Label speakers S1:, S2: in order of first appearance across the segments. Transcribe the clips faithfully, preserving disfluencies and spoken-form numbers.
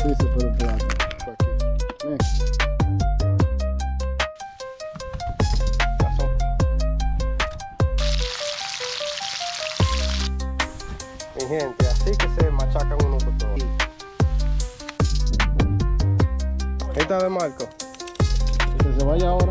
S1: Sí, se pone un plato. Por aquí. Ven.
S2: Pasó. Mi gente, así que se machacan unos todos. Ahí está de Marco.
S1: Que se vaya ahora.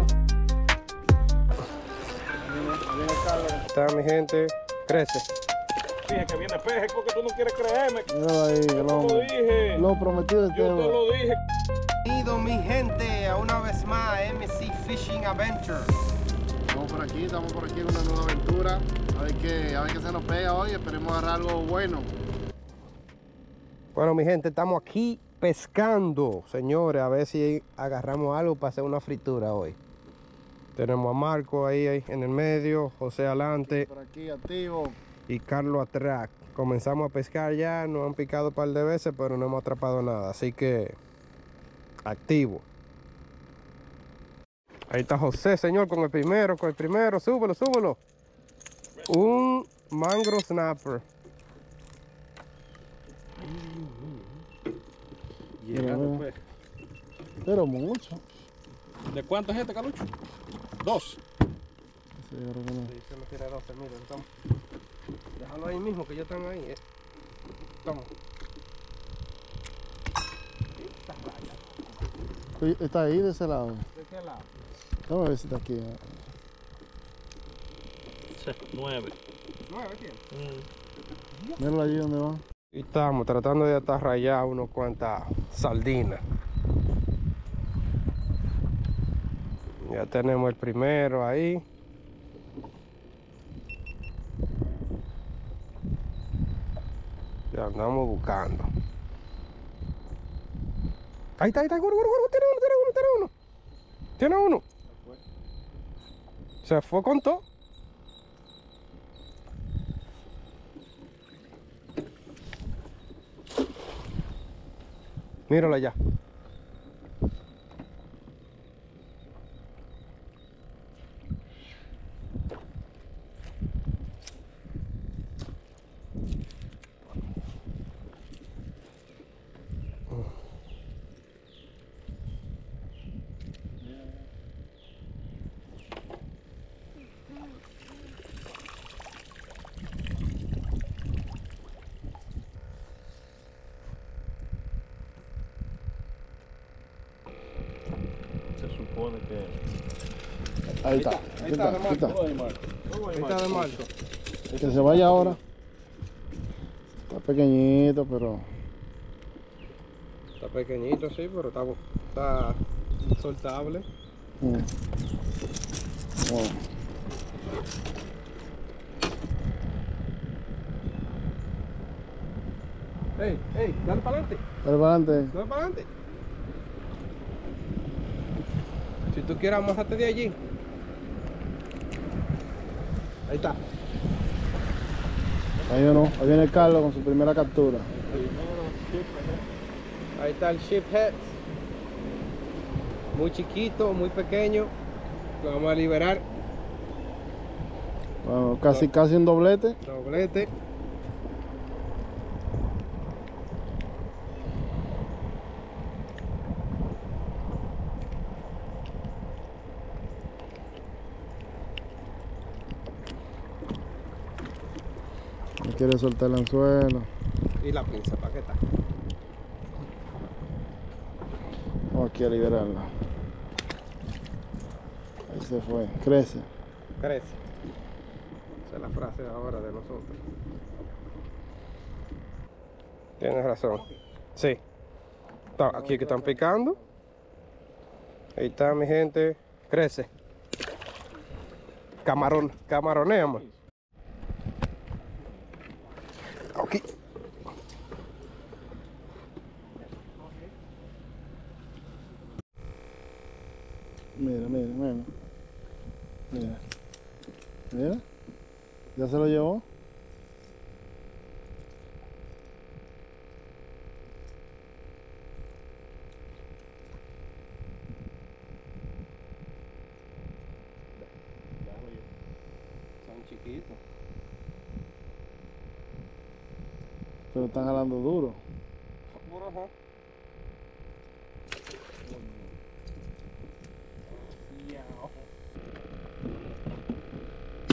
S2: Está mi gente, crece.
S3: Dije que viene peje porque tú no quieres creerme.
S1: Míralo ahí, el
S3: Yo te lo
S1: hombre.
S3: dije.
S1: Lo prometido es
S3: Yo te
S1: deuda.
S3: lo dije.
S2: Bienvenido mi gente a una vez más a M C Fishing Adventure.
S1: Estamos por aquí, estamos por aquí en una nueva aventura. A ver qué, a ver qué se nos pega hoy. Esperemos agarrar algo bueno.
S2: Bueno mi gente, estamos aquí pescando, señores, a ver si agarramos algo para hacer una fritura hoy. Tenemos a Marco ahí, ahí en el medio, José adelante
S1: Por aquí activo.
S2: y Carlos atrás. Comenzamos a pescar ya, nos han picado un par de veces, pero no hemos atrapado nada, así que activo. Ahí está José, señor, con el primero, con el primero, súbelo, súbelo. Un mangrove snapper.
S3: Llegando pues.
S1: Pero mucho.
S3: ¿De cuánto es este, Calucho? Dos.
S1: Sí, yo creo que no.
S2: Sí, se me tira doce, miren, estamos. Déjalo ahí mismo, que ya están ahí. Eh. Toma.
S1: Oye, está ahí de ese lado.
S2: ¿De qué lado?
S1: Vamos a ver si está aquí. eh.
S3: Nueve.
S2: Nueve tiene.
S1: Míralo allí donde va.
S2: Y estamos tratando de atarrayar unos cuantas sardinas. Ya tenemos el primero ahí. Ya andamos buscando. Ahí está, ahí está, guru, guru, guru, tiene uno, tiene uno, tiene uno. Tiene uno. Se fue con todo. Míralo allá.
S3: Se supone que.
S1: Ahí está.
S2: Ahí está, de
S1: Ahí está.
S3: Todo ahí, Marco. Todo ahí,
S2: Ahí está de Marco.
S1: Que se vaya ahora. Está pequeñito, pero.
S2: Está pequeñito, sí, pero está, está soltable.
S1: Mm. Bueno.
S2: Ey, ey, dale para adelante.
S1: Dale para adelante.
S2: Dale para adelante. Si tú quieres, amásate de allí. Ahí está.
S1: Ahí o no. Ahí viene Carlos con su primera captura.
S2: Ahí está el sheephead. Muy chiquito, muy pequeño. Lo vamos a liberar.
S1: Bueno, casi, casi un doblete.
S2: Doblete.
S1: No quiere soltar el anzuelo.
S2: Y la pinza, ¿para qué está?
S1: Vamos aquí a liberarla. Ahí se fue. Crece.
S2: Crece. Esa es la frase de ahora de nosotros. Tienes razón. Sí. Está, aquí que están picando. Ahí está mi gente. Crece. Camarón. Camaroneamos. Aquí.
S1: Mira, mira, mira. Mira. Mira. Ya se lo llevó.
S2: Son chiquitos.
S1: Pero están jalando duro.
S2: Ajá.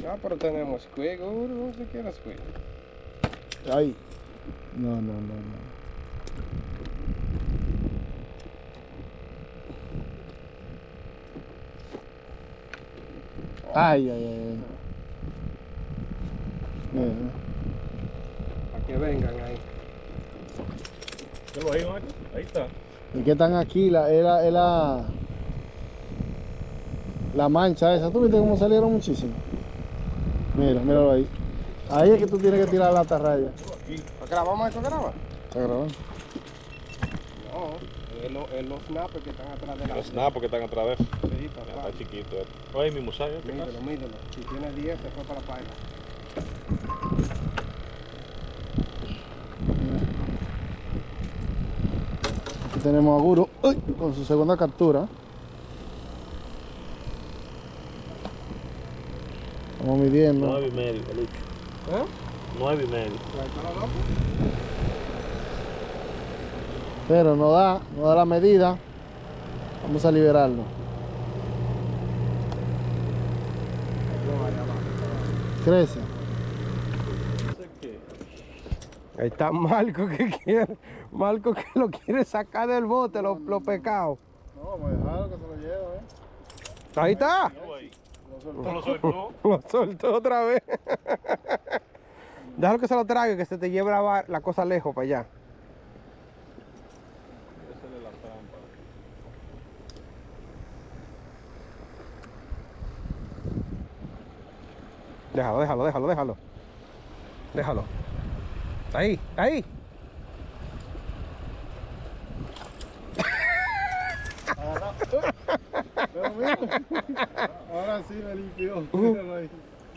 S2: Ah, pero tenemos squid, Guru. ¿Dónde quieres squid?
S1: Ahí. No, no, no, no. Ay, ay, ay. Mira, mira.
S2: Para que vengan ahí.
S3: Míralo ahí, Marco. Ahí está.
S1: ¿Y qué están aquí? La, era, era la mancha esa. ¿Tú viste cómo salieron muchísimo? Mira, míralo ahí. Ahí es que tú tienes que tirar la atarraya.
S2: ¿Grabamos esto? ¿Graba?
S1: ¿Está grabando?
S2: No, es los, es los snappers que están atrás de la...
S3: Los snap porque están atrás de eso.
S2: Sí,
S3: Ya
S2: papá.
S3: está chiquito. eh. Oye, mi musayo.
S2: Mídelo, mídelo. Si tiene diez, se fue para la paila.
S1: Aquí tenemos a Guru uy, con su segunda captura. Estamos midiendo.
S3: Nueve y medio, Lucho.
S2: ¿Eh?
S3: Nueve y medio.
S2: ¿La está loco?
S1: Pero no da, no da la medida. Vamos a liberarlo.
S2: No, allá abajo.
S1: Crece.
S2: Ahí está Marco que quiere, Marco que lo quiere sacar del bote, los lo pecados.
S1: No, vamos a dejarlo que se lo lleve, ¿eh?
S2: Ahí está.
S3: ¿No lo soltó?
S2: Lo soltó otra vez. Déjalo que se lo trague, que se te lleve la, la cosa lejos para allá.
S3: Esa es la trampa.
S2: Déjalo, déjalo, déjalo, déjalo. Déjalo. Ahí, ahí.
S1: Pero mira, ahora sí me limpió. Míralo ahí.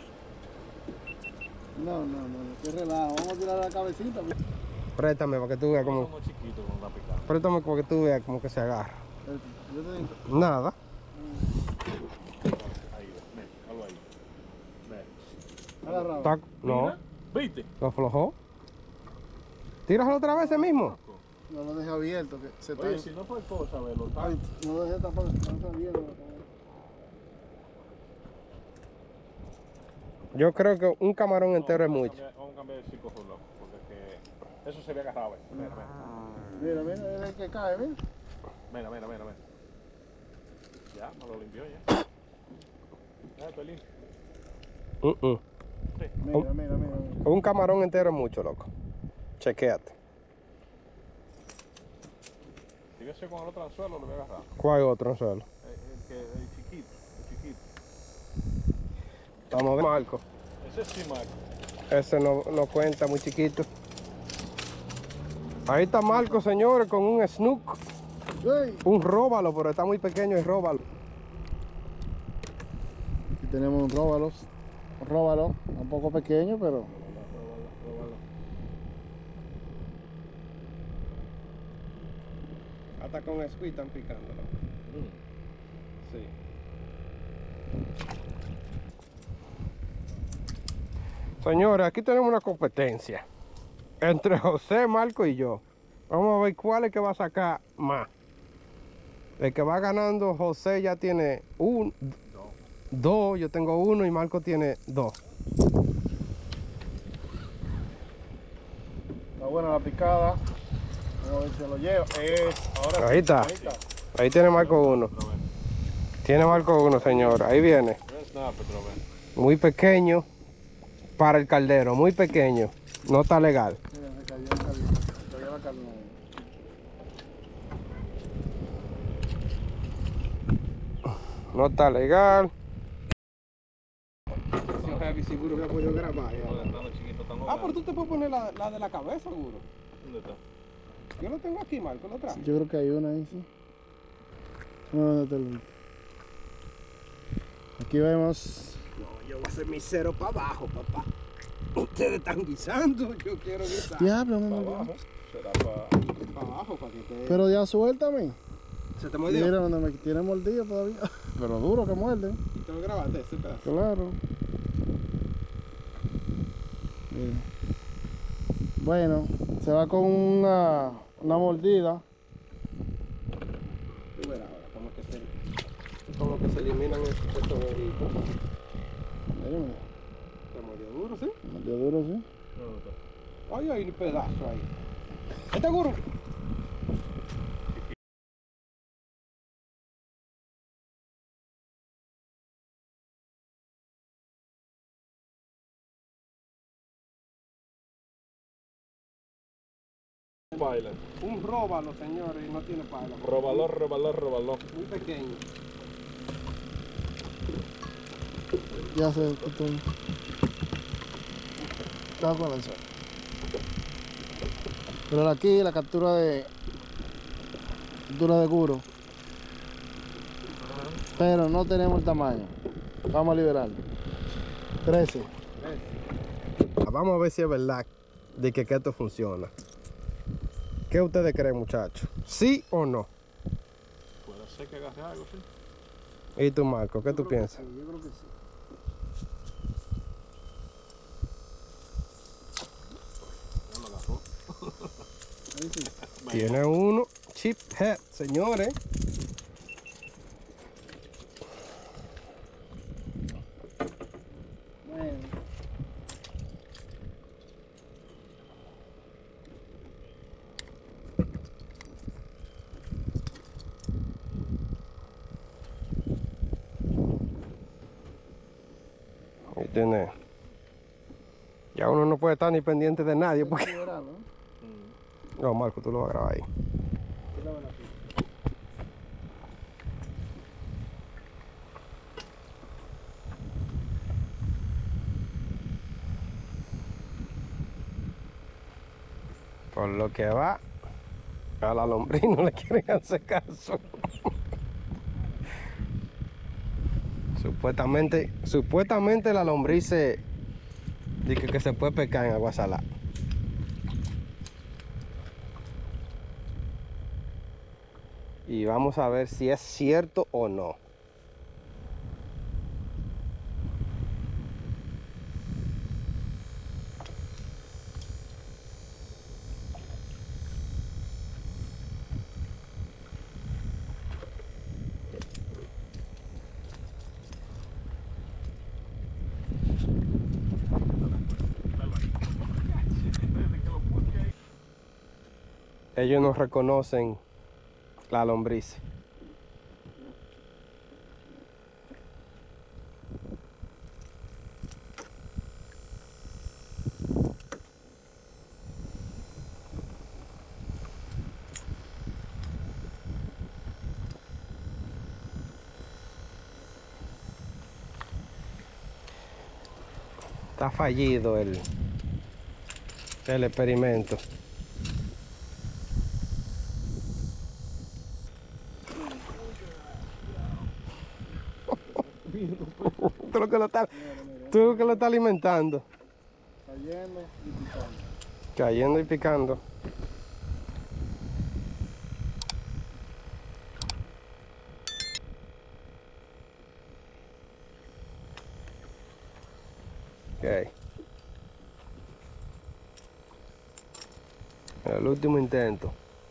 S1: No, no, no, qué relajo. Vamos a tirar la cabecita.
S2: Préstame para que tú veas como.
S3: Uno chiquito con la picada.
S2: Préstame para que tú veas como que se agarra.
S1: Yo te digo.
S2: Nada.
S3: Ahí, ven, algo ahí. Ven.
S1: Agarrado.
S2: Está- no,
S3: Mira, ¿viste?
S2: lo aflojó. Tíraselo otra vez ese mismo.
S1: No lo dejé abierto, que se
S3: Oye,
S1: está.
S3: si no fue cosa, verlo. Está.
S1: Ay, no lo dejé tapado, no está abierto.
S2: Yo creo que un camarón entero es mucho.
S3: Vamos a cambiar el cinco por loco, porque es que eso se había agarrado. eh. Mira, mira.
S1: Mira, mira, es el que cae, mira.
S3: Mira, mira, mira, mira. Ya, me lo limpió ya. Ya, estoy limpio.
S2: Uh -uh.
S3: Sí.
S1: Mira, mira, mira, mira.
S2: Un camarón entero es mucho, loco. Chequéate.
S3: Si hubiese con el otro anzuelo, lo voy a agarrar.
S2: ¿Cuál otro anzuelo?
S3: El, el, que, el chiquito, el chiquito.
S2: Vamos a ver, Marco.
S3: Ese sí, Marco.
S2: Ese no, no cuenta, muy chiquito. Ahí está Marco, señores, con un snook.
S1: Ey.
S2: Un róbalo, pero está muy pequeño el róbalo.
S1: Aquí tenemos un róbalo. Un róbalo, un poco pequeño, pero.
S2: Hasta con el squid están picándolo. Sí. Señores, aquí tenemos una competencia entre José, Marco y yo. Vamos a ver cuál es que va a sacar más. El que va ganando, José ya tiene un, dos, yo tengo uno y Marco tiene dos.
S1: Está buena la picada. Vamos a ver si se lo lleva. Eh, ahora
S2: Ahí
S1: sí,
S2: está.
S1: Ahí está.
S2: Ahí tiene Marco uno. Tiene Marco uno, señor. Ahí viene.
S3: Es nada, pero ven.
S2: Muy pequeño para el caldero, muy pequeño. No está legal.
S1: Mira, se cayó, se cayó. Se cayó la carne.
S2: No está legal. Seguro que ha podido grabar.
S3: Están chiquitos, están
S2: Ah, pero tú te puedes poner la, la de la cabeza, seguro.
S3: ¿Dónde está?
S2: Yo lo tengo aquí, Marco, lo traje.
S1: Yo creo que hay una ahí, sí. No, ¿dónde te lo... Aquí vemos.
S2: No, yo voy a hacer mi cero para abajo, papá. Ustedes están guisando, yo quiero guisar.
S1: Diablo, no,
S3: Para
S1: no,
S3: abajo.
S1: no.
S3: Será para.
S2: Para abajo, para que te...
S1: Pero ya suéltame.
S2: ¿Se te mordió?
S1: Mira donde me tiene mordido todavía. Pero duro que muerde.
S2: ¿Te lo grabaste ese pedazo?
S1: Claro. Mira. Bueno, se va con una, una mordida.
S2: Tú verás ahora, como que se, como que se eliminan estos estos huevitos.
S1: Mira, mira. Dio duro, sí.
S3: No, no está.
S2: Ay, hay un pedazo ahí. ¿Estás seguro?
S3: Baila.
S2: Un róbalo, señores, y no tiene pala.
S3: Róbalo, róbalo, róbalo.
S2: Muy pequeño.
S1: Ya se cortó. Estaba con lanzar. Pero aquí la captura de captura de curo. Pero no tenemos el tamaño. Vamos a liberarlo. trece.
S2: Vamos a ver si es verdad de que, que esto funciona. ¿Qué ustedes creen, muchachos? ¿Sí o no?
S3: Puede ser que agarre algo, sí.
S2: ¿Y tú, Marco? ¿Qué tú piensas?
S1: Sí, yo creo que sí.
S3: Ya lo agarró.
S1: Ahí sí.
S2: Tiene uno chip head, señores.
S1: Bueno.
S2: Ahí tiene. Ya uno no puede estar ni pendiente de nadie porque...
S1: Liberarlo, ¿no?
S3: Mm.
S2: No, Marco, tú lo vas a grabar ahí. Por lo que va, a la lombriz no le quieren hacer caso. Supuestamente, supuestamente la lombriz se dice que se puede pescar en agua salada. Y vamos a ver si es cierto o no. Ellos no reconocen la lombriz. Está fallido el, el experimento. Tú lo que lo está, tú lo que lo está alimentando.
S1: Cayendo y picando.
S2: Cayendo y picando. Ok. El último intento.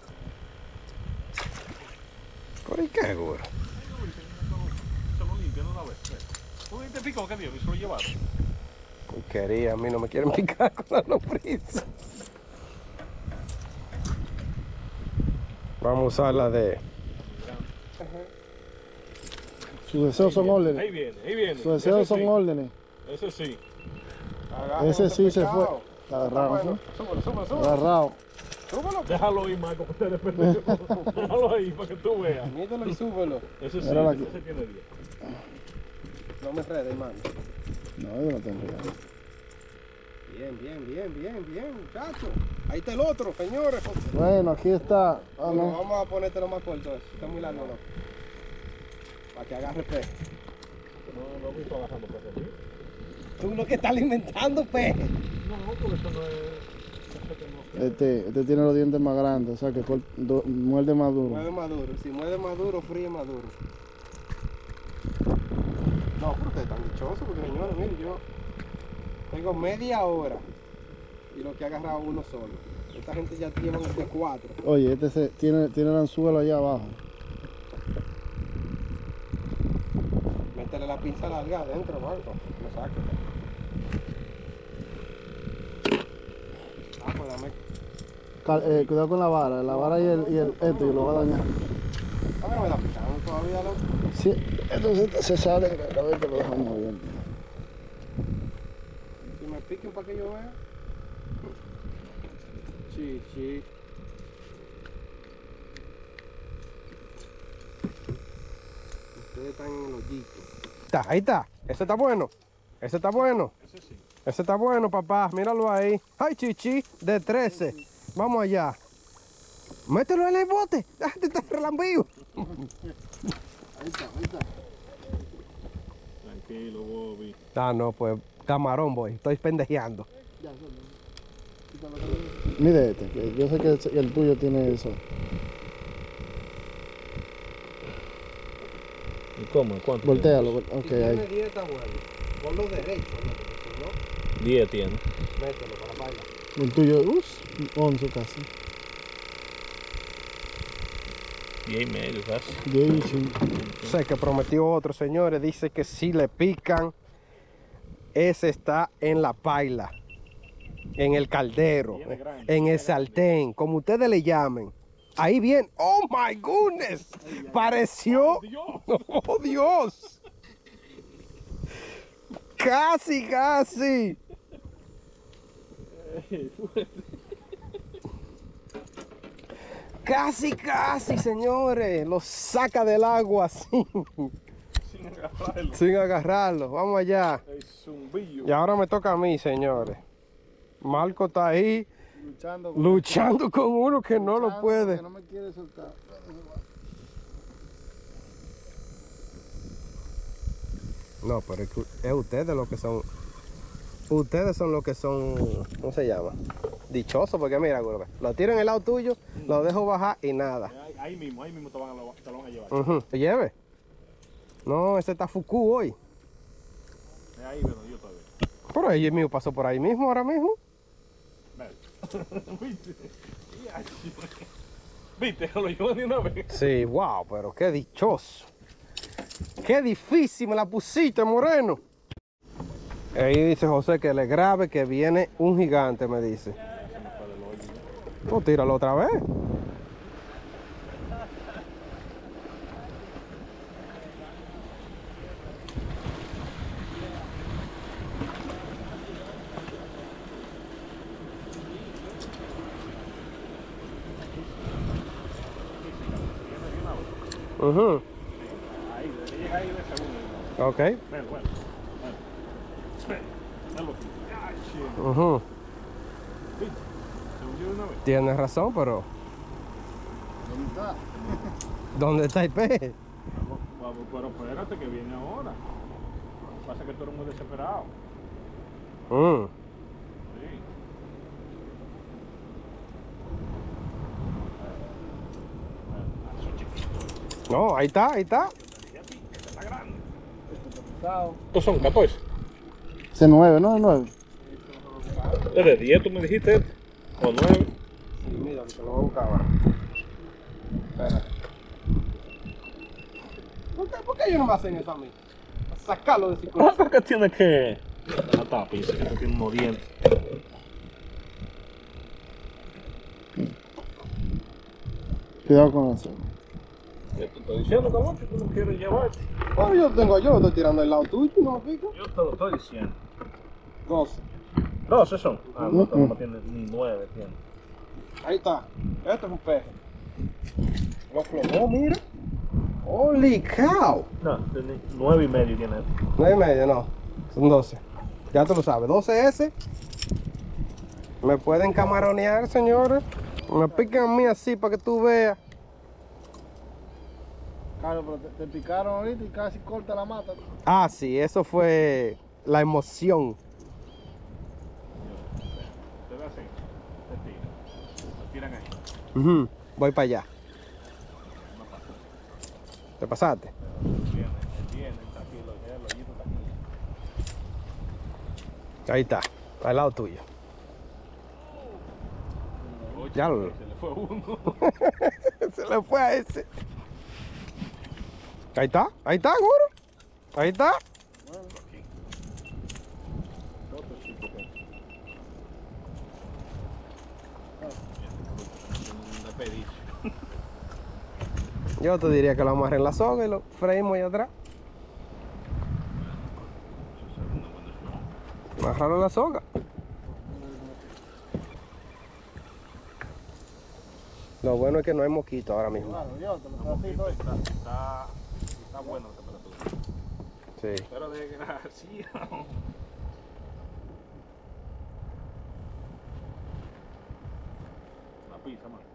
S2: ¿Por qué seguro?
S3: Se lo limpian una vez. ¿Tú te picó que dio? ¿Y se lo llevaron?
S2: Porquería, a mí no me quieren picar con la lombriz. Vamos a usar la de...
S1: Sus deseos son
S3: Ahí
S1: órdenes.
S3: viene, ahí viene.
S1: Sus deseos
S3: Ese
S1: son
S3: sí.
S1: órdenes.
S3: Ese sí.
S1: Ese sí se fue. Está agarrado, ¿sí?
S2: Súbelo, súbelo, súbelo.
S1: Agarrado.
S2: Súbelo.
S3: Déjalo ir, Marco, que te desperdicios. Déjalo ahí para que tú veas.
S2: Mídelo y súbelo.
S3: Ese sí,
S1: Míralo
S3: ese
S1: aquí.
S3: sí tiene diez.
S2: No me enredes, hermano.
S1: No, yo no tengo idea.
S2: Bien, bien, bien, bien, bien, muchacho. Ahí está el otro, señores.
S1: Bueno, aquí está. Ah,
S2: Bueno,
S1: no.
S2: vamos a ponértelo más corto, eso. Está muy largo, ¿no? Para que agarre pez.
S3: No, no me estoy agarrando peces aquí.
S2: Tú lo que estás alimentando pez.
S3: No, porque eso no es... eso que no sé.
S1: Este, este tiene los dientes más grandes, o sea que cor- do- muerde más duro.
S2: Muerde más duro. Si muerde más duro, fríe más duro. No, pero ustedes están dichosos, porque señores, mire, yo tengo media hora y lo que ha agarrado uno solo. Esta gente ya lleva de cuatro.
S1: Oye, este se, tiene, tiene el anzuelo allá abajo.
S2: Métele la pinza larga adentro, Marco. Lo saque.
S1: Cal- eh, cuidado con la vara, la vara y el, y el esto y lo va a dañar.
S2: A ver, me está picando todavía, loco.
S1: Sí, entonces se sale, a ver que lo dejamos bien.
S2: Si me piquen para que yo vea. Sí, sí. Ustedes están en el hoyito. Está, ahí está. Ese está bueno. Ese está bueno.
S3: Ese sí.
S2: Ese está bueno, papá. Míralo ahí. Ay, chichi, de trece. Vamos allá. Mételo en el bote. Déjate estar relambío.
S1: Ahí está, ahí está.
S3: Tranquilo, Bobby.
S2: Ah, no, pues camarón, voy. Estoy pendejeando.
S1: Mire este, que yo sé que el, el tuyo tiene eso.
S3: ¿Y cómo? ¿Cuánto?
S1: Voltéalo, vol- ok, ahí.
S2: diez está bueno. Ponlo derecho, ¿no?
S3: diez tiene.
S2: Mételo para la baila.
S1: El tuyo, uff, once casi.
S3: diez y medio, casi.
S1: diez y cinco.
S2: Sé que prometió otro, señores. Dice que si le pican, ese está en la paila, en el caldero,
S3: Viene grande,
S2: en
S3: viene
S2: el sartén, como ustedes le llamen. Ahí bien. Oh my goodness. Pareció. Oh Dios. Casi, casi. Casi, casi, señores. Lo saca del agua sin,
S3: Sin agarrarlo.
S2: sin agarrarlo. Vamos allá.
S3: El zumbillo.
S2: Y ahora me toca a mí, señores. Marco está ahí
S1: Luchando con,
S2: luchando con uno que no lo
S1: luchando
S2: puede.
S1: porque no me quiere soltar.
S2: No, pero es, que es ustedes los que son. Ustedes son los que son. ¿Cómo se llama? Dichosos, porque mira, güey, lo tiro en el lado tuyo, lo dejo bajar y nada.
S3: Ahí, ahí mismo, ahí mismo te, van a, lo- te lo van a llevar.
S2: Ujú, ¿te lleve? No, ese está fucú hoy.
S3: Es ahí donde yo todavía.
S2: Pero ahí mío pasó por ahí mismo, ahora mismo.
S3: ¿Viste? ¿Viste? Lo llevo de una vez.
S2: Sí, wow, pero qué dichoso. Qué difícil me la pusiste, Moreno. Ahí dice José que le grabe que viene un gigante, me dice. No, tíralo otra vez. Ujú.
S3: Ahí, llega ahí de segundo.
S2: Ok.
S3: Ven, bueno. Ven. Ven. Ven lo que- Ah, shit.
S2: Ujú.
S3: ¿Viste? Se hundió de una vez.
S2: Tienes razón, pero
S1: ¿Dónde está?
S2: ¿dónde está el pez?
S3: Vamos, vamos, pero espérate que viene ahora. Lo que pasa es que tú eres muy desesperado.
S2: Mm.
S3: Sí.
S2: No, ahí está, ahí está.
S3: Está grande.
S1: Chao.
S3: Estos son catorce.
S1: Ese nueve, ¿no? El nueve.
S3: ¿Es de diez tú me dijiste? ¿O nueve?
S2: Sí, mira, que lo voy a buscar ahora. Espera. ¿Por qué, por qué ellos no me hacen eso a mí? A sacarlo de circulación.
S3: ¿Cuánto que tiene que...? No tapa, dice que no tiene unos dientes.
S1: Cuidado con eso.
S3: Yo te estoy diciendo, cabrón, que tú no quieres llevarte.
S2: Oh, yo tengo, yo lo estoy tirando al lado tuyo, ¿no me pico?
S3: Yo te lo estoy diciendo.
S2: doce.
S3: doce son. Ah, no, no, no tiene ni nueve, tiene.
S2: Ahí está. Este es un pez. Lo flojó, mira. Holy cow.
S3: No, tiene nueve y medio tiene.
S2: nueve y medio, no. Son doce. Ya tú lo sabes. doce S. Me pueden camaronear, señores. Me pican a mí así para que tú veas.
S1: Claro, pero te, te picaron ahorita y casi corta la mata.
S2: Ah, sí, eso fue la emoción.
S3: Te ve así. Te tiran. Te tiran ahí.
S2: Ujú. Voy para allá. ¿Te pasaste?
S3: Él viene, él viene, está aquí, lo, el hoyito está aquí.
S2: Ahí está. Al lado tuyo.
S3: Oye,
S2: Ya lo-
S3: se le fue uno.
S2: Se le fue a ese. Ahí está, ahí está, seguro. Ahí está.
S3: Un desperdicio.
S2: Yo te diría que lo amarren la soga y lo freímos ahí atrás.
S3: Eso es una buena opción.
S2: Amarraron la soga. Lo bueno es que no hay mosquito ahora mismo.
S1: Claro, yo te lo
S3: No,
S1: pedacito hoy.
S3: Está, está, está bueno la temperatura.
S2: Sí.
S3: Pero desgracia. La pizza, man.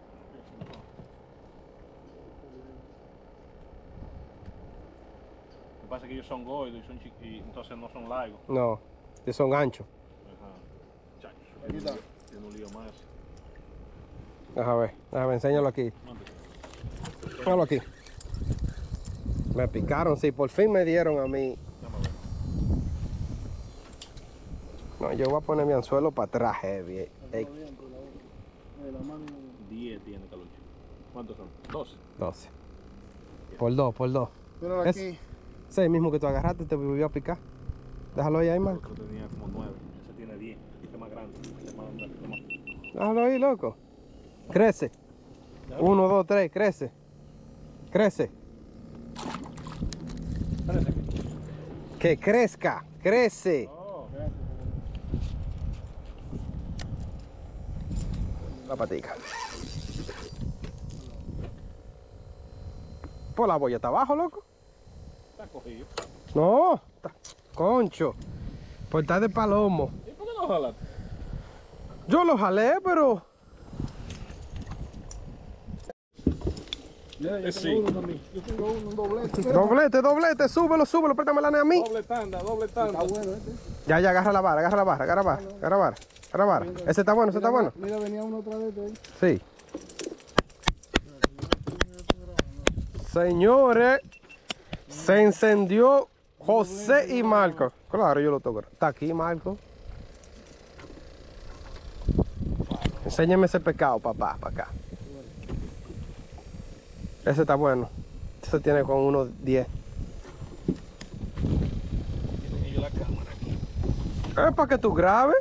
S3: Lo que pasa es que ellos son gordos y son chiquitos, entonces no son largos.
S2: No, que son anchos.
S3: Ajá. Chacho,
S1: Aquí está.
S3: tiene un lío más.
S2: Déjame ver, déjame enseñarlo aquí.
S3: Mándate.
S2: Déjalo aquí. Me picaron, sí, por fin me dieron a mí.
S3: Dame a ver.
S2: No, yo voy a poner mi anzuelo para atrás, heavy. Ey,
S1: Eh, la mano.
S3: diez tiene Calucho. ¿Cuántos son? doce.
S2: doce. Por dos, por dos.
S1: Míralo
S2: Es-
S1: aquí.
S2: Ese mismo que tú agarraste te volvió a picar. Déjalo ahí, ahí,
S3: El
S2: Marco.
S3: otro tenía como nueve. Ese tiene diez. Este es más grande. Este es más, este es más.
S2: Déjalo ahí, loco. Crece. Uno, dos, tres, crece. Crece.
S3: Parece que.
S2: Que crezca, crece.
S3: Oh.
S2: La patica. Pues la boya está abajo, loco.
S3: Está cogido.
S2: No, está- concho. Pues está de palomo.
S3: ¿Y por qué no jalaste?
S2: Yo lo jalé, pero
S1: Mira, yo
S3: Eh,
S1: tengo
S3: sí.
S1: uno también. Yo tengo uno, un doblete. Mira.
S2: doblete, doblete, súbelo, súbelo, préstame la a mí.
S3: Doble tanda, doble tanda.
S1: Está bueno este.
S2: Ya, ya, agarra la vara, agarra la vara, agarra la vara, agarra la vara, agarra la vara. Ese está bueno, ese está bueno.
S1: Mira, venía uno otra vez ahí.
S2: Sí. Señores, se encendió José y Marco. Claro, yo lo toco. Está aquí, Marco. Enséñame ese pescado, papá, para acá. Ese está bueno. Ese tiene con unos diez.
S3: Y yo la cámara aquí.
S2: Es para que tú grabes.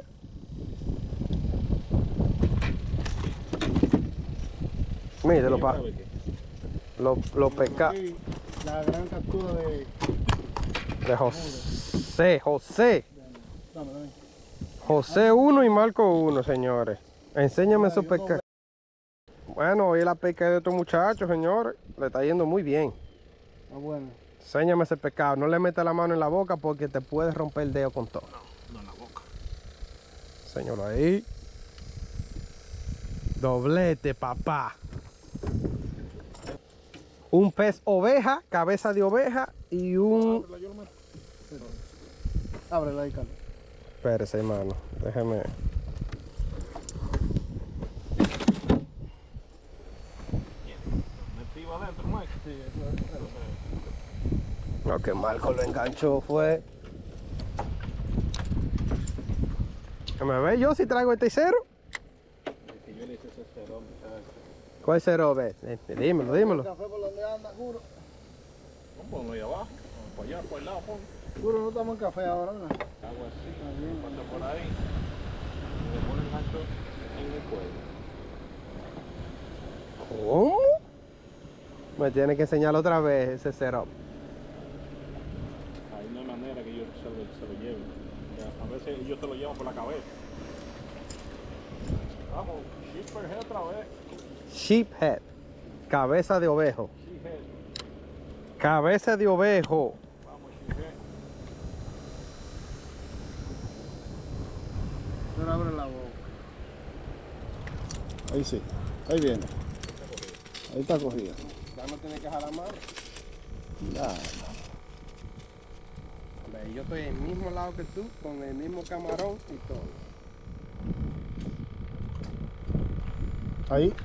S2: Míralo, pa.
S3: ¿Sabe qué?
S2: Los lo pescados
S1: Aquí, la gran captura de.
S2: de José. José.
S1: Dame, dame.
S2: José uno y Marco uno, señores. Enséñame esos
S1: yo no
S2: pescados. Bueno, hoy la pesca de estos muchachos, señores. Le está yendo muy bien.
S1: Está bueno.
S2: Enséñame ese pescado. No le metas la mano en la boca porque te puedes romper el dedo con todo.
S3: No, no en la boca.
S2: Señor, ahí. Doblete, papá. Un pez oveja, cabeza de oveja y un...
S3: Ábrela, yo lo meto.
S1: Ábrela ahí, Carlos.
S2: Espérese, hermano. Déjeme...
S3: Metido adentro, Mike.
S1: Sí, eso es.
S2: Lo que Marco lo enganchó fue... Que me ve yo si traigo este cero.
S3: Que yo le hice ese cero, muchacho.
S2: ¿Cuál cero ve? Eh, dímelo, dímelo.
S1: Café por donde anda, juro.
S3: Vamos a ponerlo ahí abajo. Por allá, por el lado, pon.
S1: Juro, no estamos en café ahora, ¿no?
S3: Algo así. Pasa por ahí. Y le pone el gancho en el cuello.
S2: ¿Cómo? Me tiene que enseñar otra vez ese setup.
S3: Ahí no hay manera que yo se lo, se lo lleve. Ya, a veces yo te lo llevo por la cabeza. Vamos, shipper head otra vez.
S2: Sheephead. Cabeza de ovejo.
S3: Sheephead.
S2: Cabeza de ovejo.
S3: Vamos, sheephead.
S1: Pero abre la boca. Ahí sí. Ahí viene. Ahí está cogida.
S2: Ya no tiene que jalar mano.
S1: Ya.
S2: Ve, yo estoy en el mismo lado que tú, con el mismo camarón y todo.
S1: Ahí.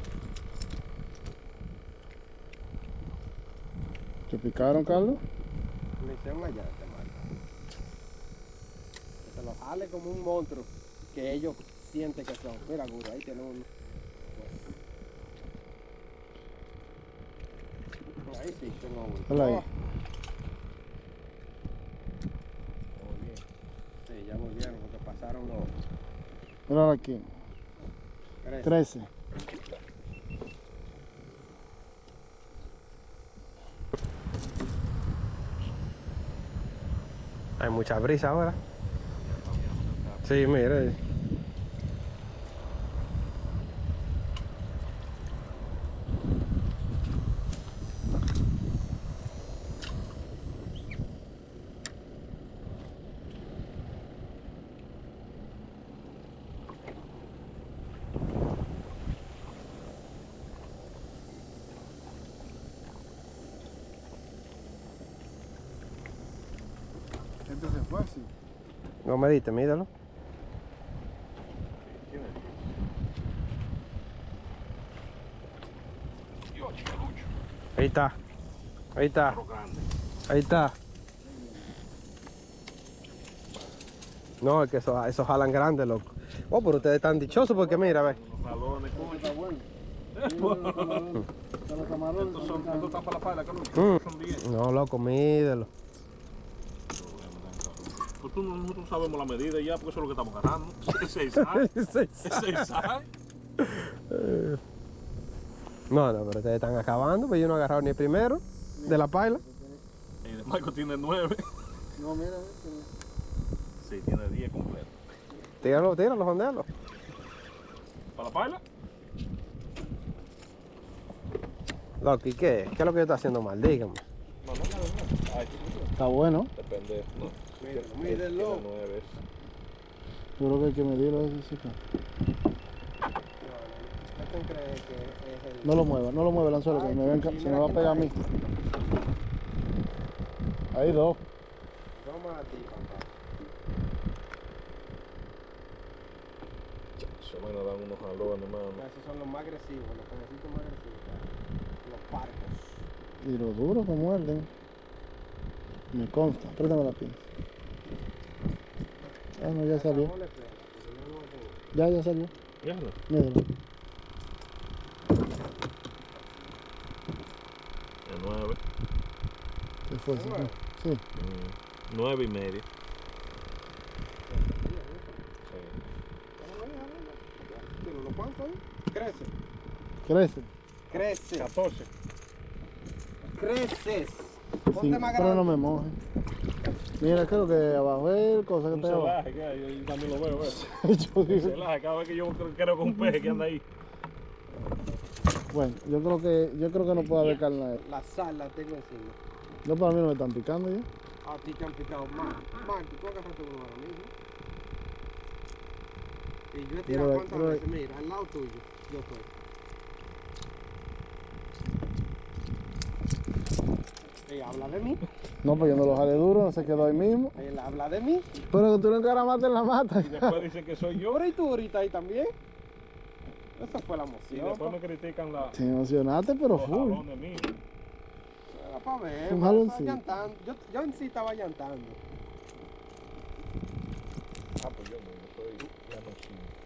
S1: ¿Te picaron, Carlos?
S2: Me hicieron allá este Marco. Que se lo jale como un monstruo que ellos sienten que son. Mira, Guru, ahí tiene uno. Ahí sí, tengo uno.
S1: Hola ahí.
S2: Oh. Volví. Sí, ya volvieron porque pasaron los...
S1: Míralo aquí. trece.
S2: Hay mucha brisa ahora. Sí, mire.
S1: Este se fue así.
S2: No me diste, míralo. Ahí está. Ahí está. Ahí está. No, es que esos, esos jalan grandes, loco. Oh, pero ustedes están dichosos porque mira, ve.
S1: Está bueno. Los camarones.
S3: Estos son, estos están para la pala, Carlos.
S2: Mm.
S3: Son diez.
S2: No, loco, mídelo.
S3: Pues tú, nosotros sabemos la medida ya, porque eso es lo que estamos ganando. Es seis sal. Es seis sal.
S2: No, no, pero ustedes están acabando, pues yo no he agarrado ni el primero de la paila.
S3: Y de Marco tiene nueve.
S1: No, mira.
S3: Sí, tiene diez completos.
S2: Tíralo, tíralo, jondelo.
S3: ¿Para la pala?
S2: Loco, ¿y qué? ¿Qué es lo que yo estoy haciendo mal? Dígame.
S3: No, no, no, no. Ay,
S1: Está bueno.
S3: depende. No.
S1: Mídelo, mídelo.
S3: Tiene nueve.
S1: Yo creo que hay que medirlo eso, chica.
S2: ¿Usted cree que es el...
S1: No lo mueva, no lo mueva el anzuelo, que me ven, se me va a pegar a mí. Hay dos.
S2: Toma a ti, papá.
S3: Eso me dan unos jalones, mano.
S2: Esos son los más agresivos, los conejito más agresivos. Los parcos.
S1: Y los duros que muerden. Me consta. Préstame la pinza. Ah, no, ya salió. Ya, ya salió.
S3: Míralo.
S1: Míralo.
S3: El nueve.
S1: ¿Qué fue? ¿Se fue? Sí.
S3: Mm, nueve y medio.
S2: ¿Los cuántos? Crece.
S1: Crece.
S2: Crece.
S3: catorce.
S2: Creces.
S1: Sí,
S2: Ponte más
S1: pero no
S2: grande.
S1: me moje. Mira, creo que abajo es cosa que
S3: Un
S1: está abajo.
S3: celaje que hay, yo también lo veo, ¿ves?
S1: Yo
S3: Un
S1: digo,
S3: celaje, cada vez que yo creo, creo que es un peje que anda ahí.
S1: bueno, yo creo que yo creo que no puede haber carne ahí.
S2: La sal la tengo encima.
S1: No, para mí no me están picando ya.
S2: A ti te han picado más. Marco, tú agarraste uno ahora mismo. Y yo he tirado
S1: Mira,
S2: cuántas
S1: mira.
S2: veces. Mira, al lado tuyo. Yo estoy. Ella habla de mí.
S1: No, pues yo no lo jalé duro, no se quedó ahí mismo.
S2: Él habla de mí.
S1: Pero que tú lo encaramaste en la mata.
S3: Y después dicen que soy yo.
S2: Pero y tú ahorita ahí también. Esa fue la
S3: Y
S2: emoción.
S3: después me critican la,
S1: Te emocionaste, pero
S3: los
S1: full.
S3: jalones míos.
S2: Era para ver.
S1: Un
S2: para
S1: jaloncito.
S2: estar llantando. Yo, yo en sí estaba llantando.
S3: Ah, pues yo no, yo soy ya no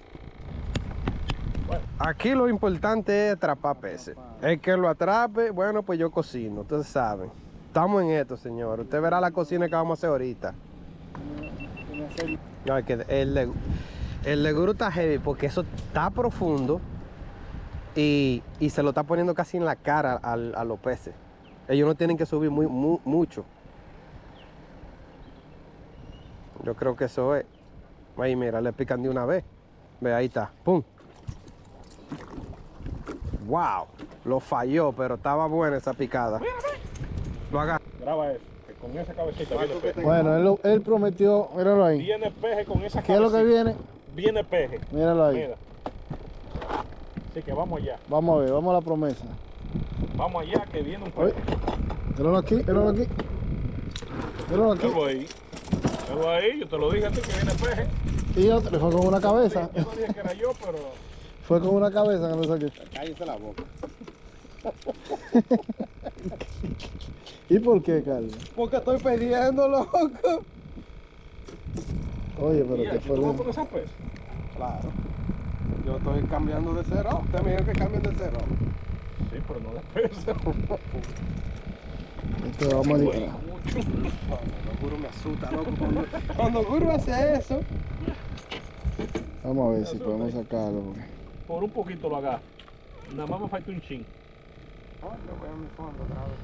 S2: Aquí lo importante es atrapar peces. El que lo atrape, bueno, pues yo cocino, ustedes saben. Estamos en esto, señor. Usted verá la cocina que vamos a hacer ahorita. No, es que el, de- el leguro está heavy porque eso está profundo y, y se lo está poniendo casi en la cara al- a los peces. Ellos no tienen que subir muy, mu- mucho. Yo creo que eso es. Ahí, mira, le pican de una vez. Ve, ahí está. ¡Pum! ¡Wow! Lo falló, pero estaba buena esa picada. Lo agarra.
S3: Graba eso, que con esa cabecita viene peje.
S1: Bueno, él, lo- él prometió, míralo ahí.
S3: Viene peje con esa
S1: ¿Qué es lo
S3: cabecita.
S1: que viene?
S3: Viene peje.
S1: Míralo ahí.
S3: Mira. Así que vamos allá.
S1: Vamos a ver, vamos a la promesa.
S3: Vamos allá que viene un
S1: Oye,
S3: peje.
S1: míralo aquí, míralo aquí. Míralo aquí.
S3: Míralo ahí. Míralo ahí, yo te lo dije a ti que viene peje.
S1: Y otro, le fue con una cabeza.
S3: Yo no dije que era yo, pero
S1: Fue con una cabeza que lo saqué.
S2: Cállese la boca.
S1: ¿Y por qué, Carlos?
S2: Porque estoy pidiendo, loco.
S1: Oye, pero
S3: ya,
S1: qué
S3: ¿tú
S1: fue
S3: vas
S1: lo...
S3: a poner esa pesa?
S2: Claro. Yo estoy cambiando de cero. Usted me dijo que cambien de cero.
S3: Sí, pero no de pesa.
S1: Esto vamos a
S3: Uy,
S1: ligar.
S3: mucho.
S2: Cuando Guru me asusta, loco. Cuando, cuando Guru hace eso.
S1: Vamos a ver si podemos sacarlo. Porque...
S3: por un poquito lo agarro. Nada más me falta un chin.
S2: Ah, lo veo en mi fondo otra vez.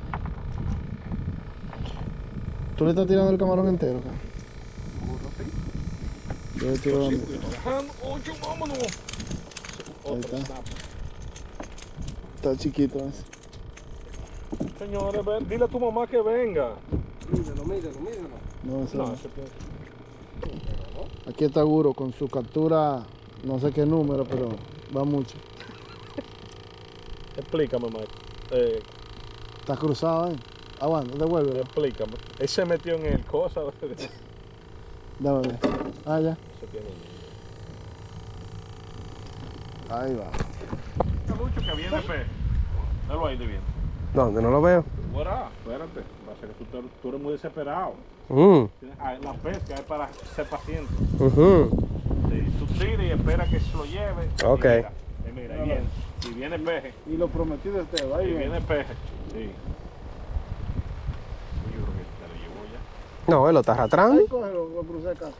S1: ¿Tú le estás tirando el camarón entero, acá?
S2: Seguro, sí.
S1: Yo le tiro la mitad.
S3: ocho, vámonos.
S1: Ahí está. Está chiquito ese.
S3: Señores, ven, dile a tu mamá que venga.
S2: Mídelo, mídelo, mídelo.
S1: No, ese
S3: No,
S1: no.
S3: ese tiene-
S1: Aquí está Guro con su captura, no sé qué número, pero va mucho.
S3: Explícame, Mike. Eh,
S1: Está cruzado, ¿eh? Aguanta, devuélvelo.
S3: explícame. Él se metió en el cosa.
S1: Dame ver. Ah, ya.
S3: Se tiene.
S1: Ahí va.
S3: Calucho que viene, pe. Dalo ahí de bien.
S2: ¿Dónde? No lo veo.
S3: Fuera, espérate. Va a ser que tú, te- tú eres muy desesperado.
S2: Mm.
S3: Ah, la pesca es para ser paciente.
S2: Ujú.
S3: Sí, tú tiras y espera que se lo lleve.
S2: Ok.
S3: Y mira, y mira, y viene. Y viene peje.
S1: Y lo prometido es de
S3: Y viene peje. Sí. Sí, yo creo que te lo llevó ya.
S2: No, él lo está arrastrando.
S1: Ahí cógelo, lo crucé casi.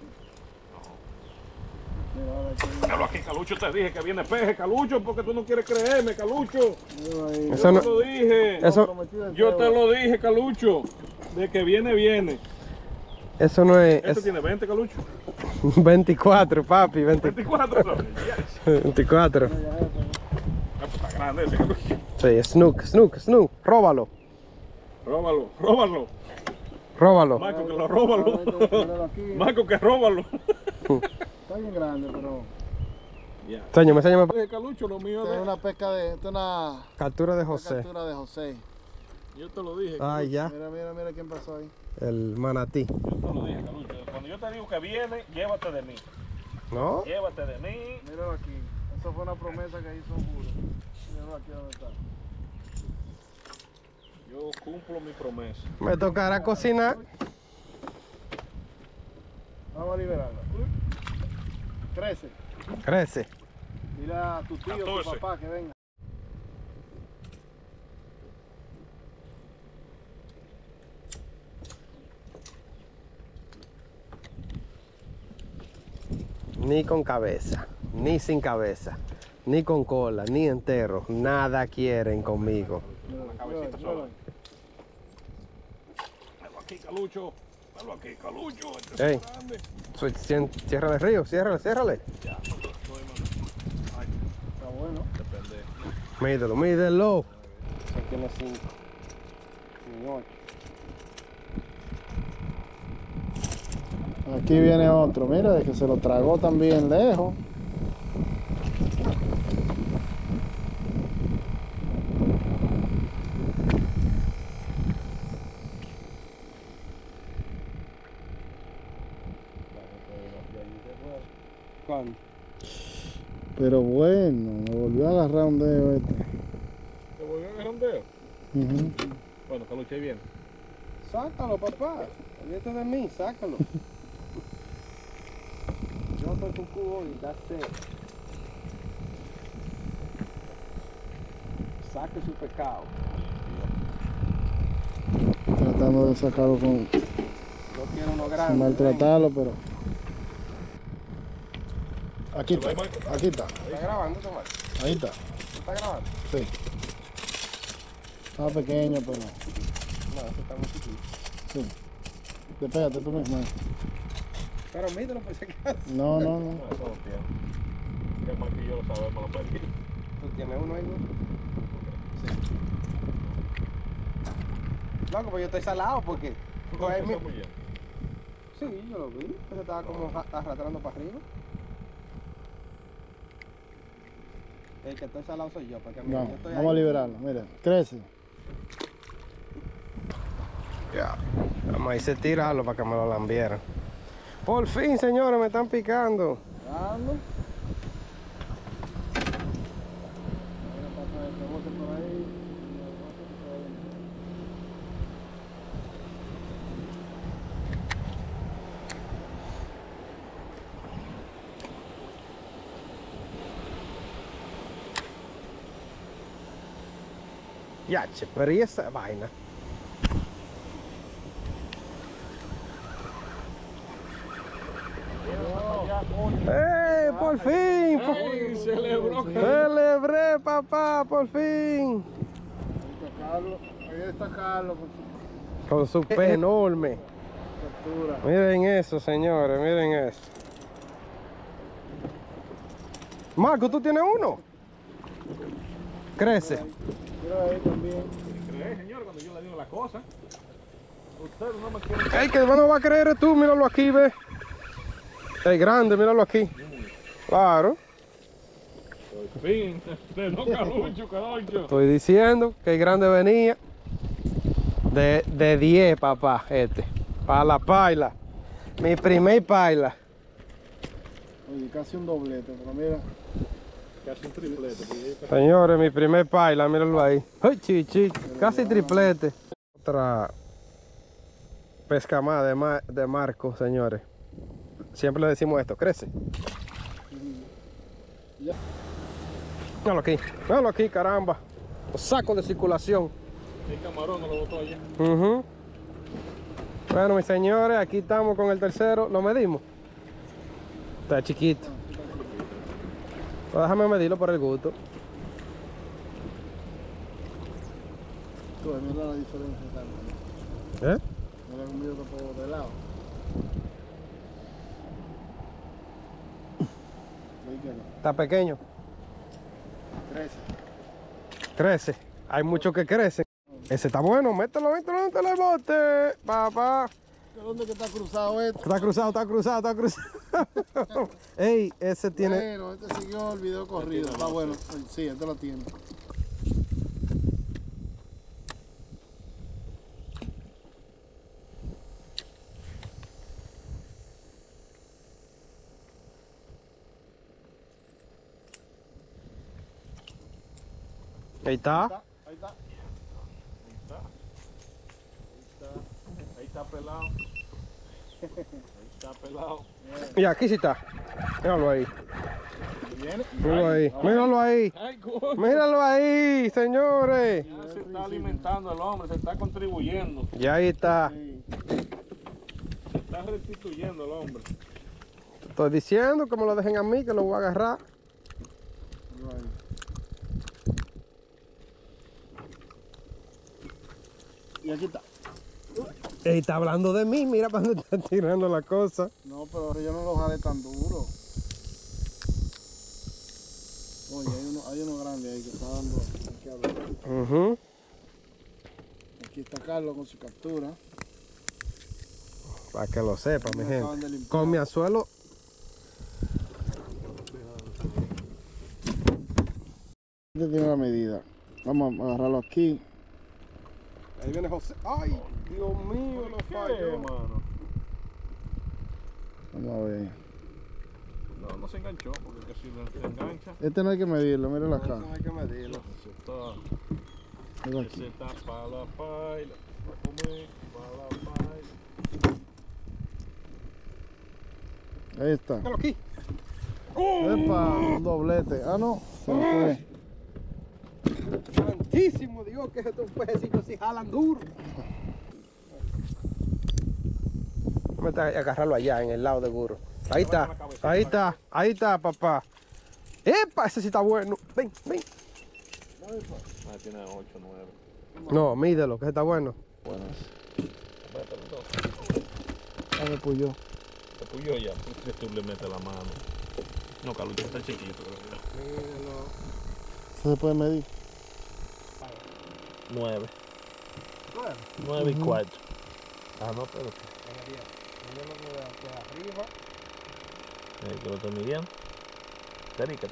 S1: Mira, ahora aquí.
S3: Míralo aquí, Calucho, te dije que viene peje, Calucho, porque tú no quieres creerme, Calucho.
S1: Mira ahí.
S2: Eso
S3: Yo
S2: no-
S3: te lo dije.
S2: Eso,
S1: Prometido es
S3: Yo
S1: de
S3: te lo dije, Calucho. De que viene, viene.
S2: eso no es,
S3: Este
S2: es
S3: tiene veinte, Calucho.
S2: veinticuatro, papi, veinte,
S3: veinticuatro. ¿no? Yes.
S2: veinticuatro.
S3: Ah, pues está grande ese, Calucho.
S2: Sí, Snook, Snook, Snook, róbalo,
S3: Róbalo, róbalo.
S2: róbalo.
S3: Marco, que lo róbalo.
S1: Míralo aquí.
S3: Marco, que róbalo.
S1: Está bien grande, pero.
S3: Ya.
S2: Enséñame, enséñame.
S3: Oye, Calucho, lo mío
S1: Esta es
S3: es...
S1: una pesca de. Esta es una,
S2: Captura de
S1: una
S2: José.
S1: captura de José.
S3: Yo te lo dije.
S2: Ah, ya,
S1: Mira, mira, mira quién pasó ahí.
S2: el manatí.
S3: Yo te lo dije, Calucho. Cuando yo te digo que viene, llévate de mí.
S2: ¿No?
S3: Llévate de mí.
S1: Míralo aquí. Eso fue una promesa que hizo Guro. Míralo aquí donde está.
S3: Yo cumplo mi promesa.
S2: Me tocará cocinar.
S1: Vamos a liberarla. trece.
S2: Crece.
S1: Mira a tu tío, tu
S3: catorce.
S1: papá que venga.
S2: Ni con cabeza, ni sin cabeza, ni con cola, ni entero. Nada quieren conmigo.
S3: Una cabecita sola. Dalo aquí, Calucho. Dalo aquí, Calucho. Este
S2: Ey.
S3: es grande.
S2: Soy- cien- Ciérrale el río, ciérrale, ciérrale.
S3: Ya, no, no, no, ay,
S1: Está bueno.
S3: depende.
S2: Mídelo, mídelo. Ese tiene cinco. Ni ocho.
S1: Aquí viene otro. Mira, de que se lo tragó también lejos.
S2: ¿Cuándo?
S1: Pero bueno, me volvió a agarrar un dedo este.
S3: ¿Te volvió a agarrar un dedo?
S1: Ujú.
S3: Bueno, Calucho, ahí viene.
S2: Sácalo, papá. Olvídate de mí, sácalo. Yo estoy con cubo y that's it. Saque su pecado.
S1: Tratando de sacarlo con.
S2: No quiero uno
S1: sin
S2: grande.
S1: maltratarlo, pero. Aquí está.
S3: Ahí, Marco.
S1: Aquí está.
S2: ¿Está grabando, Tomás?
S1: Ahí está.
S2: ¿Está grabando?
S1: Sí. Está pequeño, pero.
S2: No, eso está muy chiquito.
S1: Sí. Despégate tú mismo. eh.
S2: Pero mídelo por si acaso.
S1: No, no, no.
S3: No, eso no tiene. Que más que yo lo sabemos, lo perdí.
S2: ¿Tú tienes uno ahí, no? Sí. Loco, pues yo estoy salado porque...
S3: ¿Cómo
S2: Pues, mi-
S3: empezamos ya?
S2: Sí, yo lo vi. Se estaba como ja- arrastrando para arriba. El que estoy salado soy yo, porque mira,
S1: No,
S2: yo estoy
S1: vamos a
S2: ahí.
S1: liberarlo. Mira, crece.
S2: Ya. Vamos a irse tirarlo para que me lo lambieran. Por fin, señores, me están picando.
S1: Dando. Mira, pasa el rebote por ahí.
S2: Ya, che, pero ¿y esa vaina? ¡Ey! ¡Eh! ¡Por fin!
S3: Ay, celebró.
S2: ¡Celebré, papá! ¡Por fin!
S1: Ahí está Carlos, ahí está Carlos con su
S2: Con su pez enorme.
S1: captura.
S2: Miren eso, señores, miren eso. Marco, ¿tú tienes uno? Crece.
S1: Mira ahí también.
S3: ¿Crees, señor, cuando yo le digo la cosa? Ustedes no me quieren.
S2: El que no va a creer es tú, míralo aquí, ve. Es grande, míralo aquí. Claro.
S3: Por fin, de no calucho, calucho.
S2: Estoy diciendo que el grande venía. De, de diez, papá, este. Para la paila. Mi primer paila.
S1: Oye, casi un doblete, pero mira.
S3: Casi un triplete.
S2: Señores, mi primer paila, míralo ahí. Ay, chichi, casi triplete. Otra pesca más de, ma de Marco, señores. Siempre le decimos esto, crece.
S1: Ya.
S2: Míralo aquí, míralo aquí, caramba. Lo saco de circulación.
S3: El camarón no lo botó allá.
S2: Ujú. Bueno, mis señores, aquí estamos con el tercero. ¿Lo medimos? Está chiquito. Pues déjame medirlo por el gusto.
S1: Tú, mira la diferencia también.
S2: ¿Eh?
S1: Mira un video por de lado. ¿Veis que no?
S2: Está pequeño.
S1: Crece.
S2: Crece. Hay muchos que crecen. Ese está bueno. Mételo, mételo, mételo el bote. Papá.
S1: ¿Dónde que está cruzado esto?
S2: Está cruzado, está cruzado, está cruzado. Ey, ese tiene...
S1: Bueno, este siguió el video corrido. Está bueno. Sí, este lo tiene.
S2: Ahí está.
S1: Ahí está.
S3: Ahí está. Ahí está pelado. Ahí está pelado.
S2: Y aquí sí está. Míralo ahí.
S1: Viene.
S2: Míralo ahí. Míralo ahí.
S3: Ay, coño.
S2: Míralo ahí, señores.
S3: Ya se está alimentando el hombre, se está contribuyendo.
S2: Y ahí está.
S1: Sí.
S3: Se está restituyendo el hombre.
S2: Estoy diciendo que me lo dejen a mí, que lo voy a agarrar.
S1: Mira ahí. Y aquí está.
S2: Ey, está hablando de mí, mira para dónde está tirando la cosa.
S1: No, pero ahora yo no lo jalé tan duro. Oye, hay uno, hay uno grande ahí que está dando aquí a ver.
S2: Ujú.
S1: Aquí está Carlos con su captura.
S2: Para que lo sepa, mi
S1: Me acaban
S2: gente.
S1: de limpiar.
S2: Con mi anzuelo.
S1: Este tiene la medida. Vamos a agarrarlo aquí.
S2: Ahí viene José. Ay, Dios mío, lo falló.
S3: mano?
S1: Vamos a ver.
S3: No, no se enganchó, porque si se engancha,
S1: Este no hay que medirlo, míralo acá.
S2: No hay que medirlo.
S3: ese está,
S1: Mira
S3: ese
S1: aquí.
S3: está para la paila, para comer, para la paila.
S1: Ahí está.
S2: Míralo aquí.
S1: Epa, un doblete. Ah, no. Se me fue.
S2: Santísimo Dios, que estos pececitos si jalan duro. Vamos a agarrarlo allá, en el lado de Guro. Ahí está, ahí está, ahí está, papá. ¡Epa! Ese sí está bueno. Ven, ven.
S3: Ah, tiene ocho, nueve.
S2: No, mídelo, que está bueno.
S3: Buenas.
S1: Ah, me puyó.
S3: Te puyó ya, porque tú le metes la mano. No, Carlos, está chiquito.
S1: ¿Se se puede medir?
S3: Nueve. Nueve y cuatro. Ah, no, pero
S2: arriba.
S3: eh, que lo estoy midiendo. Dedícate.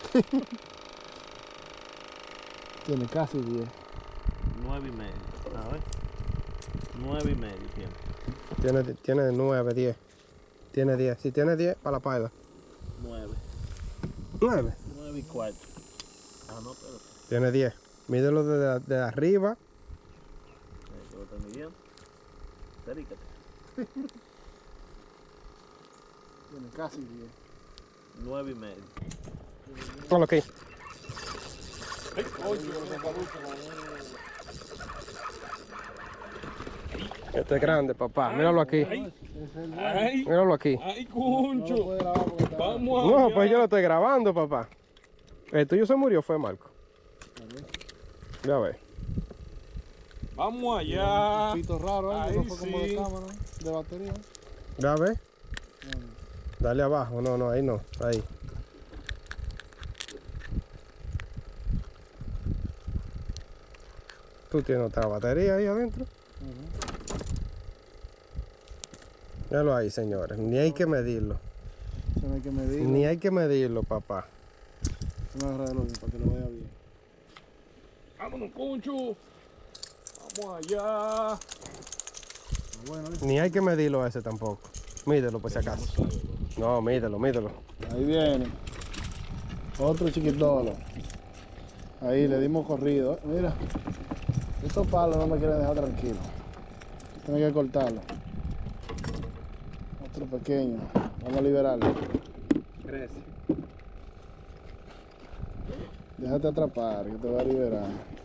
S1: Tiene casi diez.
S3: Nueve y medio. A ver. Nueve y medio tiene.
S2: Tiene, tiene nueve, diez. Tiene diez. Si tiene diez, para la paila.
S3: Nueve.
S2: nueve.
S3: Nueve y cuatro. Ah, no, pero
S2: Tiene diez. Mídelo de, de arriba.
S3: eh, que lo estoy midiendo. Dedícate.
S1: Tiene casi diez.
S3: Nueve y medio.
S2: Ponlo aquí. Este es grande, papá. Míralo aquí.
S3: Ay, ay,
S2: Míralo aquí.
S3: ay,
S1: No
S3: concho.
S1: lo puede grabar porque está...
S3: Vamos
S2: No,
S3: allá.
S2: pues yo lo estoy grabando, papá. El tuyo se murió, fue Marco. Ya ves.
S3: Vamos allá.
S1: Un pito raro, ¿eh?
S3: Ahí
S1: Eso fue como de
S3: sí.
S1: cámara, de batería.
S2: Ya ves. Dale abajo. No, no, ahí no. Ahí. Tú tienes otra batería ahí adentro. Míralo ahí, señores. Ni hay que medirlo.
S1: Se me hay que medir.
S2: Ni hay que medirlo, papá.
S1: Vamos a agarrarlo bien para que lo vea bien.
S3: Vámonos, concho. Vamos allá.
S1: Bueno,
S2: Ni hay que medirlo a ese tampoco. Mídelo por si acaso. No, mídelo, mídelo.
S1: ahí viene. Otro chiquitolo. Ahí le dimos corrido. ¿eh? Mira. Estos palos no me quieren dejar tranquilo. Tengo que cortarlo. Otro pequeño. Vamos a liberarlo.
S2: Crece.
S1: Déjate atrapar, que te voy a liberar.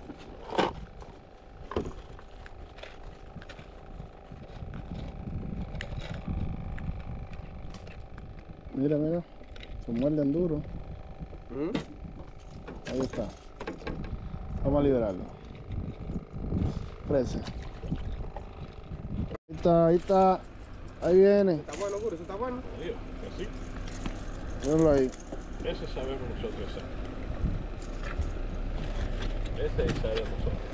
S1: Mira, mira. Se muerden duro. Ahí está. Vamos a liberarlo. Crece. Ahí está, ahí está. Ahí viene.
S2: ¿Está bueno, Guru? ¿Eso está bueno?
S3: Dios, que sí.
S1: Míralo ahí.
S3: Ese sabemos nosotros hacer. Ese sabemos nosotros.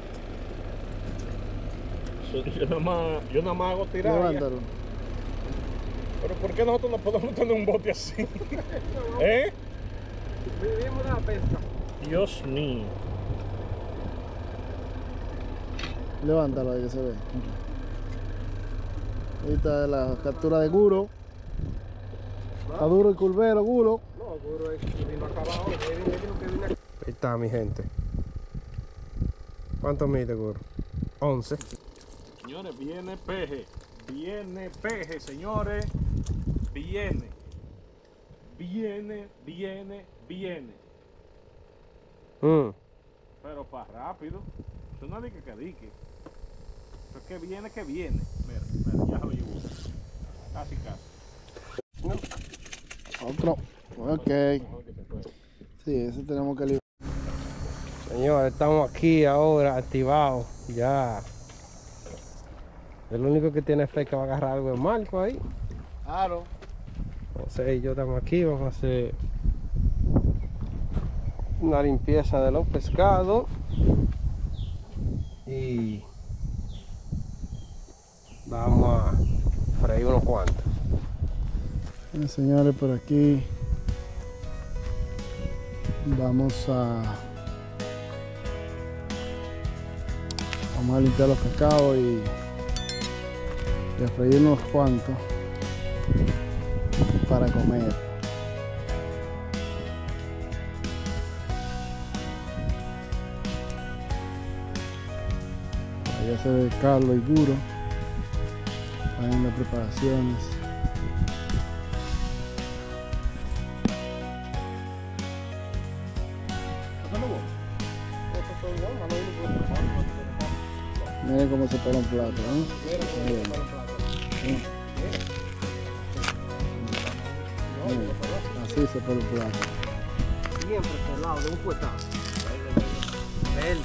S3: So- Yo nada más, yo nada más hago tirar.
S1: Levántalo.
S3: Pero ¿por qué nosotros no podemos tener un bote así? ¿Eh?
S2: Vivimos de la pesca.
S3: Dios mío.
S1: Levántalo ahí que se ve. Ahí está la captura de Guro. Está duro el curvero, Guro.
S2: No, Guru es que vino acá abajo. Ahí está, mi gente. ¿Cuánto mide, Guru? once.
S3: Señores, viene peje. Viene peje, señores. Viene. Viene, viene, viene.
S2: Mm.
S3: Pero para rápido. Eso no es de que cadique. Eso es que viene, que viene. Mira, mira, ya se lo llevó. Casi, casi.
S1: Otro. Ok.
S3: Mejor que se fue.
S1: Sí, ese tenemos que liberar.
S2: Señores, estamos aquí ahora activados. Ya. El único que tiene fe que va a agarrar algo de Marco ahí.
S1: Claro.
S2: José y yo estamos aquí. Vamos a hacer una limpieza de los pescados. Y vamos a freír unos cuantos.
S1: Bien, señores, por aquí vamos a vamos a limpiar los pescados y, y a freír unos cuantos para comer. Allá se ve Carlos y Guro están en las preparaciones. Miren cómo se pela un plato, ¿eh? Miren. Sí. Miren, así se pela un plato.
S2: Siempre pelado de un fuetazo. Verde.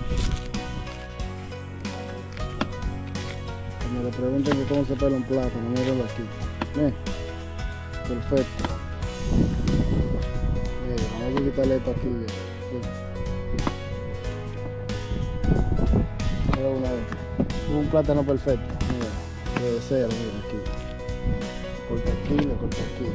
S1: Cuando le pregunten que cómo se pela un plátano, mírenlo aquí. Miren. Perfecto. Miren, vamos a quitarle esto aquí. Sí. Mira una vez. Un plátano perfecto. Mira, de cero, mira aquí. Corta aquí, le corta aquí.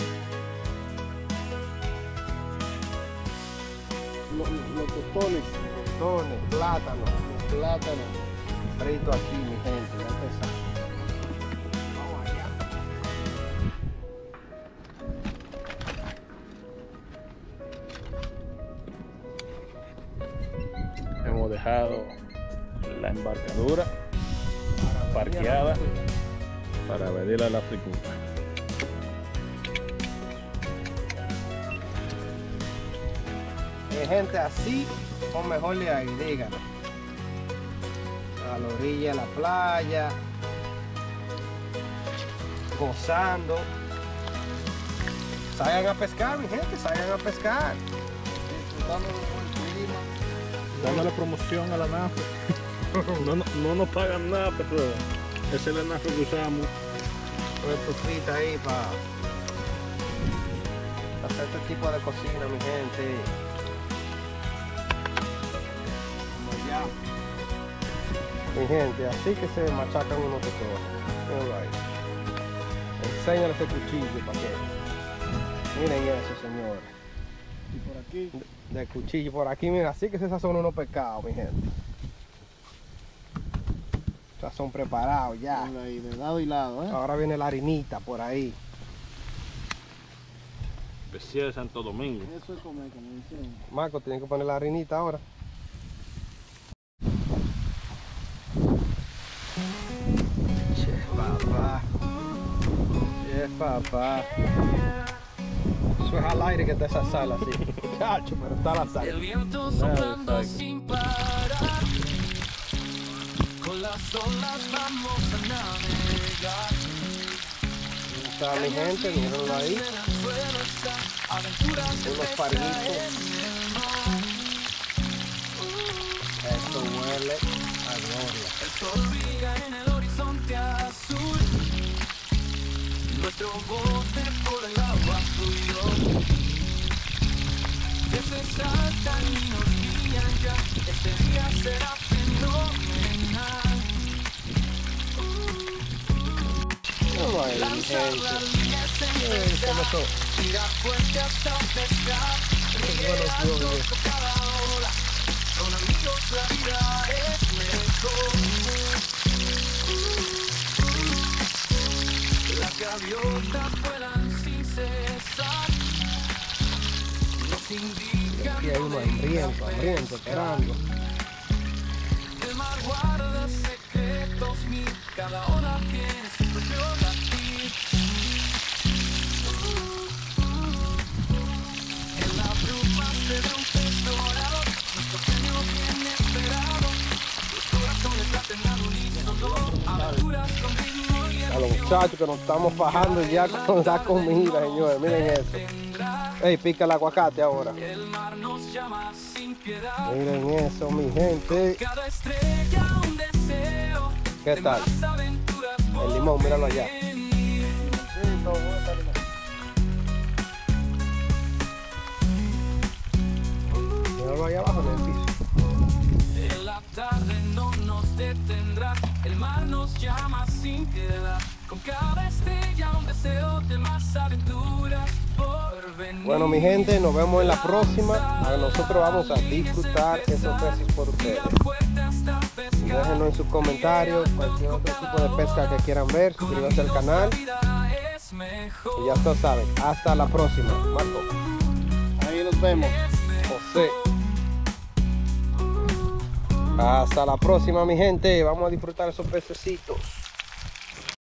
S1: Los, los tostones
S2: tostones, plátano.
S1: Plátano.
S2: Frito aquí, mi gente, ya empezamos. Vamos allá.
S3: Hemos dejado la embarcadura parqueada para venir a la fritura.
S2: Mi gente, así o mejor le hay, díganos. A la orilla de la playa, gozando. Salgan a pescar, mi gente, salgan a pescar.
S1: Disfrutando del buen clima.
S3: Dándole promoción a la nafra. No, no, no nos pagan nada, pero esa es la nafra que usamos.
S2: Una estufita ahí para hacer este tipo de cocina, mi gente. Vamos allá. Mi gente, así que se machacan unos tostones. Míralo ahí. Enséñale ese cuchillo para que miren eso, señores.
S1: Y por aquí.
S2: De, de cuchillo por aquí, mira, así que se sazonan unos pescados, mi gente. Sazón preparado ya.
S1: Mira ahí, de lado y lado, ¿eh?
S2: Ahora viene la harinita por ahí.
S3: Especial de Santo Domingo.
S1: Eso es comer, como dicen.
S2: Marco, tiene que poner la harinita ahora. Che, papá. Che, papá. Eso es al aire que está esa sal así. Chacho, pero está la sal.
S4: El viento soplando sin parar, con las olas vamos a navegar.
S2: Está mi gente, mírenlo ahí.
S4: En el suelo está aventuras de
S2: Unos
S4: pesca
S2: paritos.
S4: en el mar.
S2: Esto huele a gloria.
S4: El sol brilla en el horizonte azul, nuestro bote por el agua fluyó. Peces saltan y nos guían ya, este día será fenomenal.
S2: Mírenlo ahí, mi
S4: Lanzar
S2: gente.
S4: las líneas en
S2: Miren cómo son.
S4: tirar fuerte hasta pescar, liderando por cada ola. Con amigos la vida es mejor. Las gaviotas vuelan sin cesar, nos indican
S2: Aquí hay uno hambriento, hambriento, esperando.
S4: el mar guarda secretos mil, cada ola tiene su propio latir. En la bruma se ve un pez dorado, nuestro premio bien esperado. Los corazones laten al unísono, aventuras con ritmo y
S2: A los muchachos que nos estamos fajando ya con la comida, señores. Miren eso. Ey, pica el aguacate ahora.
S4: el mar nos llama sin piedad.
S2: Miren eso, mi gente.
S4: Cada estrella un deseo.
S2: ¿Qué
S4: de
S2: tal?
S4: más aventuras
S2: El limón, míralo allá.
S4: por venir.
S2: Míralo allá abajo en el piso.
S4: En la tarde no nos detendrá, el mar nos llama sin piedad. Con cada estrella un deseo de más aventuras por venir.
S2: Bueno, mi gente, nos vemos en la próxima. A nosotros vamos a disfrutar esos peces por ustedes.
S4: Fuerte hasta pescar.
S2: Déjenos en sus comentarios cualquier otro tipo de pesca que quieran ver. Suscríbanse al canal.
S4: La vida es
S2: Y
S4: mejor.
S2: ya todos saben. Hasta la próxima. Marco,
S1: Ahí nos vemos.
S2: José. Hasta la próxima, mi gente. Vamos a disfrutar esos pececitos.